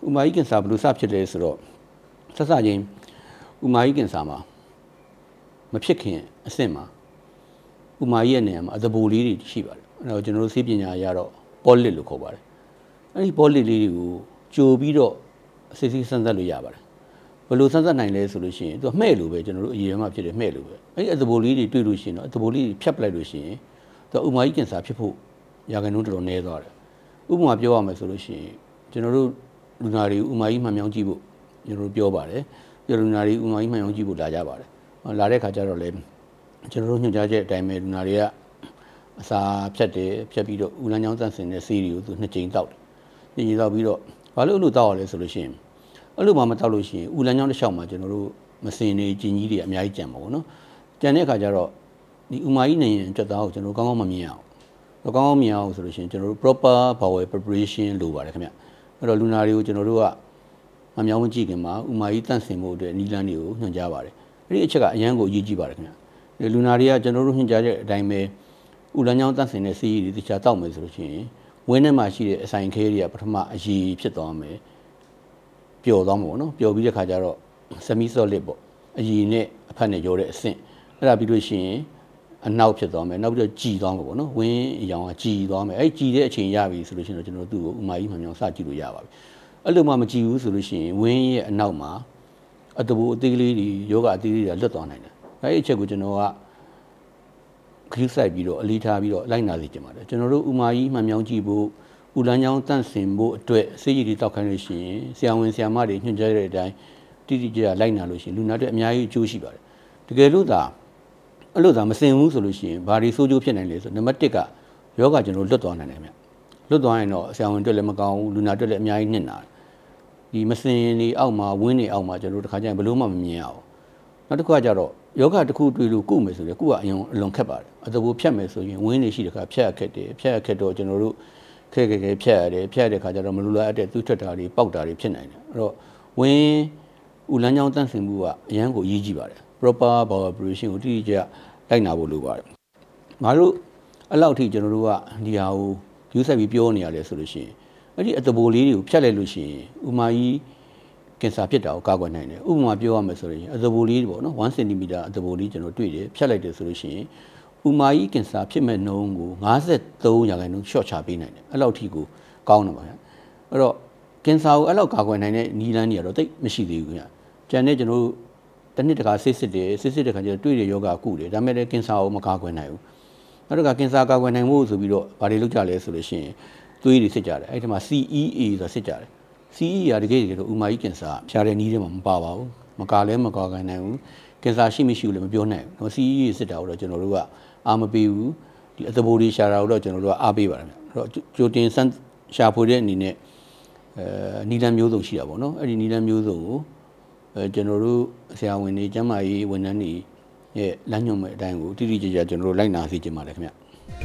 ဥမာကြီးကင်ဆာဘယ်လိုစဖြစ်လဲဆိုတော့ဆက်စချင်းဥမာကြီးကင်ဆာမှာမဖြစ်ခင်အဆင့်မှာဥမာကြီးရဲ့နေရာမှာအသဘိုလေးတွေရှိပါတယ်အဲ့တော့ကျွန်တော်တို့ဆေးပညာအရတော့ပေါလစ်လို့ခေါ်ပါတယ်အဲ့ဒီပေါလစ်လေးတွေကိုကြိုပြီးတော့စစ်စစ်စမ်းသပ်လို့ရပါတယ်ဘယ်လိုစမ်းသပ်နိုင်လဲဆိုလို့ရှိရင်သူကမှဲ့လို့ပဲကျွန်တော်တို့အရင်မှဖြစ်တယ်မှဲ့လို့ပဲအဲ့ဒီအသဘိုလေးတွေတွေ့လို့ရှိရင်တော့အသဘိုလေးတွေဖြတ်ပလိုက်လို့ရှိရင်သူကဥမာကြီးကင်ဆာဖြစ်ဖို့ရာခိုင်နှုန်းတော်တော်နည်းသွားတယ်ဥပမာပြောရမယ်ဆိုလို့ရှိရင်ကျွန်တော်တို့လူနာတွေဥမာကြီးမှန်မြောင်းကြည့်ဖို့ကျွန်တော်တို့ပြောပါတယ်ပြလူနာတွေဥမာကြီးမှန်မြောင်းကြည့်ဖို့လာကြပါတယ်လာတဲ့ခါကျတော့လေကျွန်တော်တို့ညွှန်ကြားချက်အတိုင်းပဲလူနာတွေကအစာဖြတ်တယ်ဖြတ်ပြီးတော့ဦးလန်းချောင်းတန့်စင်တဲ့ဆေးတွေကိုသူ2ကြိမ်တောက်တယ်2ကြိမ်တောက်ပြီးတော့ဘာလို့အဲ့လိုတောက်ရလဲဆိုလို့ရှိရင်အဲ့လိုမှမတောက်လို့ရှိရင်ဦးလန်းချောင်းတစ်လျှောက်မှာကျွန်တော်တို့မစင်နေကျင်ကြီးတွေအများကြီးကြံပါဘောနော်ကြံတဲ့အခါကျတော့ဒီဥမာကြီးနေရင်ကြက်သားကိုကျွန်တော်ကောင်းကောင်းမမြင်အောင်ကောင်းကောင်းမြင်အောင်ဆိုလို့ရှိရင်ကျွန်တော်တို့ proper bowel preparation လိုပါတယ်ခင်ဗျအဲ့တော့လူနာတွေကိုကျွန်တော်တို့ကမမြောင်းမကြည့်ခင်မှာဥမာကြီးတန့်စင်ဖို့အတွက်နီလန်းတွေကိုညွှန်ကြားပါတယ်အဲ့ဒီအချက်ကအရန်ကိုအရေးကြီးပါတယ်ခင်ဗျလူနာတွေကကျွန်တော်တို့ညွှန်ကြားတဲ့အတိုင်းပဲဥလန်းချောင်းတန့်စင်တဲ့ဆေးရည်တွေတခြားတောက်မယ်ဆိုလို့ရှိရင်ဝင်းထဲမှာရှိတဲ့အဆိုင်ခဲတွေကပထမအရည်ဖြစ်သွားမယ်ပျော်သွားမှာပေါ့နော်ပျော်ပြီးတဲ့ခါကျတော့ semi solid ပေါ့အရည်နဲ့အဖက်နဲ့ရောတဲ့အဆင့်အဲ့ဒါပြီးလို့ရှိရင်အနောက်ဖြစ်သွားမယ်နောက်ပြီးတော့ကြည်သွားမှာပေါ့နော်ဝင်းအရောင်ကကြည်သွားမယ်အဲ့ကြည်တဲ့အချိန်ရပြီဆိုလို့ရှိရင်တော့ကျွန်တော်တို့သူ့ကိုဥမာကြီးမှန်မြောင်းစကြည့်လို့ရပါပြီအဲ့လိုမှမကြည့်ဘူးဆိုလို့ရှိရင်ဝင်းရဲ့အနောက်မှာအတဘူအသေးလေးတွေယောဂအသေးလေးတွေလွတ်သွားနိုင်တယ်အဲ့ဒီအချက်ကိုကျွန်တော်ကခရူးဆိုင်ပြီးတော့အလေးထားပြီးတော့လိုက်နာစီကြပါတယ်ကျွန်တော်တို့ဥမာကြီးမှန်မြောင်းကြည့်ဖို့ဥလန်းချောင်းတန့်စင်ဖို့အတွက်ဆေးရည်တွေတောက်ခိုင်းလို့ရှိရင်ဆရာဝန်ဆရာမတွေညွှန်ကြားတဲ့အတိုင်းတိတိကျကျလိုက်နာလို့ရှိရင်လူနာတွေအများကြီးအကျိုးရှိပါတယ်တကယ်လို့သာအဲ့လိုသာမစင်ဘူးဆိုလို့ရှိရင်ဘာတွေဆိုးကျိုးဖြစ်နိုင်လဲဆိုနံပါတ်1ကယောဂကျွန်တော်လွတ်သွားနိုင်တယ်ဗျလွတ်သွားရင်တော့ဆရာဝန်တွေလည်းမကောင်းဘူးလူနာတွေလည်းအများကြီးနှင်တာဒီမစင်နေအောက်မှာဝင်းနေအောက်မှာကျွန်တော်တို့တစ်ခါကျရင်ဘလို့မှမမြင်အောင်နောက်တစ်ခါကျတော့ယောဂတစ်ခုတွေ့လို့ကုမယ်ဆိုရင်ကုကအရင်အလွန်ခက်ပါတယ်အတဘူဖြတ်မယ်ဆိုရင်ဝင်းနေရှိတဲ့ခါဖြတ်ခက်တယ်ဖြတ်ခက်တော့ကျွန်တော်တို့ခဲဖြတ်ရတယ်ဖြတ်တဲ့ခါကျတော့မလူလာအပ်တဲ့သူ့ထွက်တာတွေပေါက်တာတွေဖြစ်နိုင်တယ်အဲ့တော့ဝင်းဦးလန်းချောင်းတန့်စင်မှုကအရန်ကိုအရေးကြီးပါတယ် proper bowel preparation ကိုတိတိကျကျလိုက်နာဖို့လိုပါတယ်ငါတို့အဲ့လောက်ထိကျွန်တော်တို့ကဒီဟာကိုယူဆက်ပြီးပြောနေရတယ်ဆိုလို့ရှိရင်အဲ့ဒီအတဘိုလေးတွေကိုဖြတ်လိုက်လို့ရှိရင်ဥမာကြီးကင်ဆာဖြစ်တာကိုကာကွယ်နိုင်တယ်ဥပမာပြောရမယ်ဆိုရင်အတဘိုလေးပေါ့နော်1 cm အတဘိုလေးကျွန်တော်တွေ့တယ်ဖြတ်လိုက်တယ်ဆိုလို့ရှိရင်ဥမာကြီးကင်ဆာဖြစ်မဲ့နှုန်းကို53%ရှော့ချပေးနိုင်တယ်အဲ့လောက်ထိကိုကောင်းတယ်ပါဗျအဲ့တော့ကင်ဆာကိုအဲ့လောက်ကာကွယ်နိုင်တဲ့နီလန်းတွေကတော့တိတ်မရှိသေးဘူးဗျကျန်တဲ့ကျွန်တော်တို့တစ်နှစ်တခါစစ်တဲ့ခါကျတော့တွေ့တဲ့ယောဂကုတယ်ဒါပေမဲ့လည်းကင်ဆာကိုမကာကွယ်နိုင်ဘူးနောက်တစ်ခါကင်ဆာကာကွယ်နိုင်ဖို့ဆိုပြီးတော့ဘာတွေလုပ်ကြလဲဆိုလို့ရှိရင်သွေးတွေစစ်ကြတယ်အဲ့ဒီမှာ CEA ဆိုတာစစ်ကြတယ် CEA ကတကယ်တော့ဥမာကြီးကင်ဆာဖြားတဲ့နီးထဲမှာမပါပါဘူးမကာလည်းမကာကွယ်နိုင်ဘူးကင်ဆာရှိမရှိဘူးလည်းမပြောနိုင်ဘူးနော် CEA စစ်တာကိုတော့ကျွန်တော်တို့ကအားမပေးဘူးဒီအသဘိုတွေရှာတာကိုတော့ကျွန်တော်တို့ကအားပေးပါတယ်အဲ့တော့ကြိုတင်ရှာဖွေတဲ့အနေနဲ့နီလန်းမျိုးစုံရှိတာပေါ့နော်အဲ့ဒီနီလန်းမျိုးစုံကိုကျွန်တော်တို့ဆရာဝန်တွေကျန်းမာရေးဝန်ထမ်းတွေရဲ့လမ်းညွှန်မဲ့အတိုင်းကိုတိတိကျကျကျွန်တော်တို့လိုက်နာစေချင်ပါတယ်ခင်ဗျ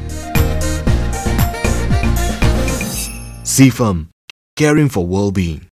CFM, caring for well-being.